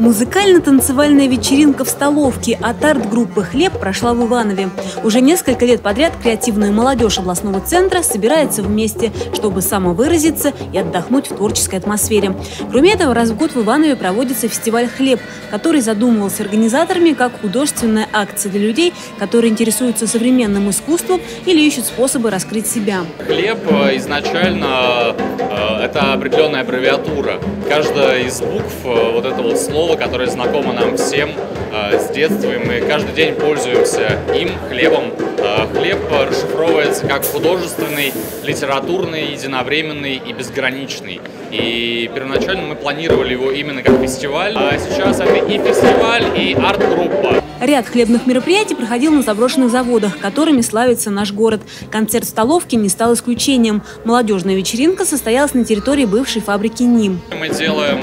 Музыкально-танцевальная вечеринка в столовке от арт-группы «Хлеб» прошла в Иванове. Уже несколько лет подряд креативная молодежь областного центра собирается вместе, чтобы самовыразиться и отдохнуть в творческой атмосфере. Кроме этого, раз в год в Иванове проводится фестиваль «Хлеб», который задумывался организаторами как художественная акция для людей, которые интересуются современным искусством или ищут способы раскрыть себя. «Хлеб» изначально это определенная аббревиатура. Каждая из букв вот это вот слово, которое знакомо нам всем с детства, и мы каждый день пользуемся им, хлебом. Хлеб расшифровывается как художественный, литературный, единовременный и безграничный. И первоначально мы планировали его именно как фестиваль, а сейчас это и фестиваль, и арт-группа. Ряд хлебных мероприятий проходил на заброшенных заводах, которыми славится наш город. Концерт в столовке не стал исключением. Молодежная вечеринка состоялась на территории бывшей фабрики «Ним». Мы делаем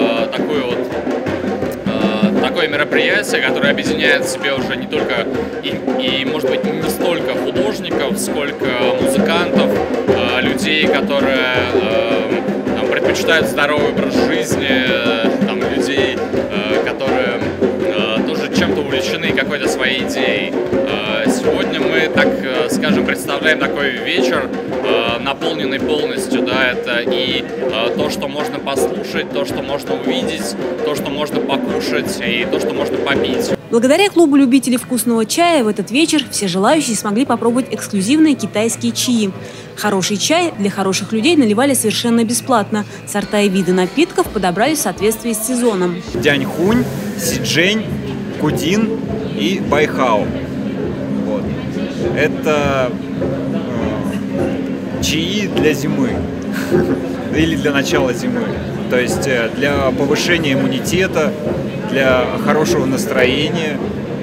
такое мероприятие, которое объединяет в себе уже не только и может быть, не столько художников, сколько музыкантов, людей, которые предпочитают здоровый образ жизни, людей, которые тоже чем-то увлечены какой-то своей идеей. Сегодня мы, так скажем, представляем такой вечер, наполненный полностью, это и то, что можно послушать, то, что можно увидеть, то, что можно покушать и то, что можно попить. Благодаря клубу любителей вкусного чая в этот вечер все желающие смогли попробовать эксклюзивные китайские чаи. Хороший чай для хороших людей наливали совершенно бесплатно. Сорта и виды напитков подобрали в соответствии с сезоном. Дяньхунь, Сиджень, Кудин и Байхао. Вот. Это чаи для зимы или для начала зимы. То есть для повышения иммунитета, для хорошего настроения.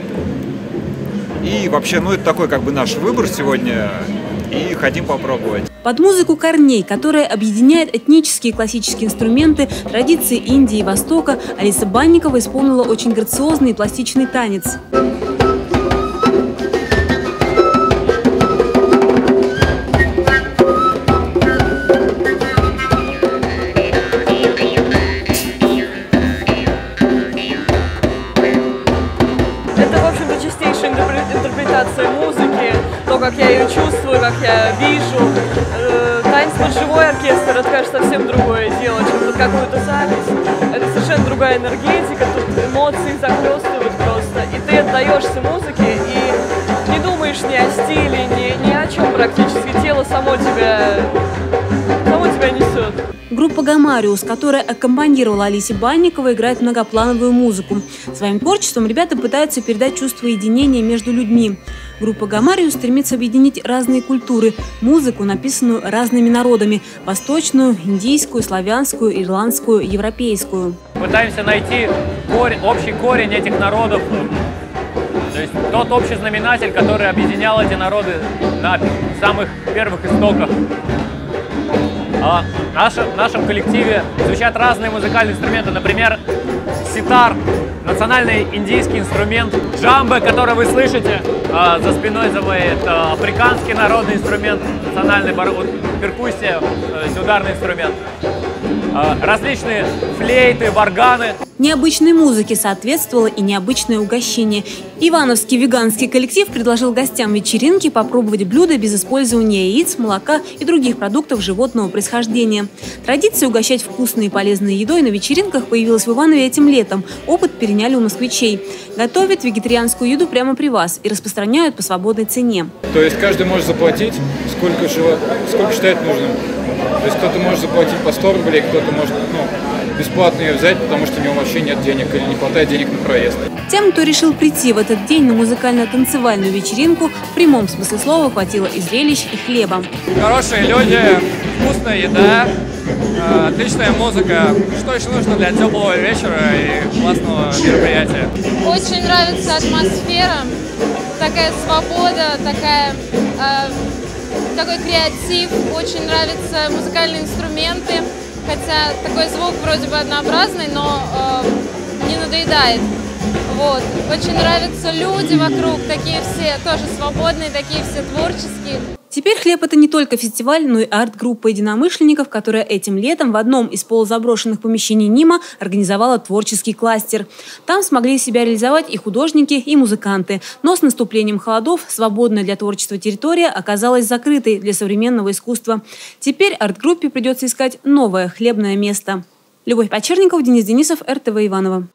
И вообще, это такой наш выбор сегодня. И хотим попробовать. Под музыку корней, которая объединяет этнические и классические инструменты, традиции Индии и Востока, Алиса Банникова исполнила очень грациозный и пластичный танец. Это, в общем-то, чистейшая интерпретация музыки, то, как я ее чувствую, как я вижу. Танец под живой оркестр — это, конечно, совсем другое дело, чем под какую-то запись. Это совершенно другая энергетика, тут эмоции захлестывают просто. И ты отдаешься музыке и не думаешь ни о стиле, ни о чем практически. Тело само тебя несет. Группа «Гамариус», которая аккомпанировала Алисе Банниковой, играет многоплановую музыку. Своим творчеством ребята пытаются передать чувство единения между людьми. Группа «Гамариус» стремится объединить разные культуры, музыку, написанную разными народами – восточную, индийскую, славянскую, ирландскую, европейскую. Пытаемся найти общий корень этих народов, то есть тот общий знаменатель, который объединял эти народы на самых первых истоках. В нашем коллективе звучат разные музыкальные инструменты, например, ситар, национальный индийский инструмент, джамбе, который вы слышите за спиной за моей, это африканский народный инструмент, национальный перкуссия, ударный инструмент, различные флейты, варганы. Необычной музыке соответствовало и необычное угощение. Ивановский веганский коллектив предложил гостям вечеринки попробовать блюда без использования яиц, молока и других продуктов животного происхождения. Традиция угощать вкусной и полезной едой на вечеринках появилась в Иванове этим летом. Опыт переняли у москвичей. Готовят вегетарианскую еду прямо при вас и распространяют по свободной цене. То есть каждый может заплатить, сколько считает нужным. То есть кто-то может заплатить по 100 рублей, кто-то может бесплатно ее взять, потому что у него вообще нет денег или не хватает денег на проезд. Тем, кто решил прийти в этот день на музыкально-танцевальную вечеринку, в прямом смысле слова хватило и зрелищ, и хлеба. Хорошие люди, вкусная еда, отличная музыка. Что еще нужно для теплого вечера и классного мероприятия? Очень нравится атмосфера, такая свобода, такой креатив. Очень нравятся музыкальные инструменты. Хотя такой звук вроде бы однообразный, но не надоедает. Очень нравятся люди вокруг, такие все тоже свободные, такие все творческие. Теперь «Хлеб» — это не только фестиваль, но и арт-группа единомышленников, которая этим летом в одном из полузаброшенных помещений НИМа организовала творческий кластер. Там смогли себя реализовать и художники, и музыканты. Но с наступлением холодов свободная для творчества территория оказалась закрытой для современного искусства. Теперь арт-группе придется искать новое хлебное место. Любовь Почерникова, Денис Денисов, РТВ Иваново.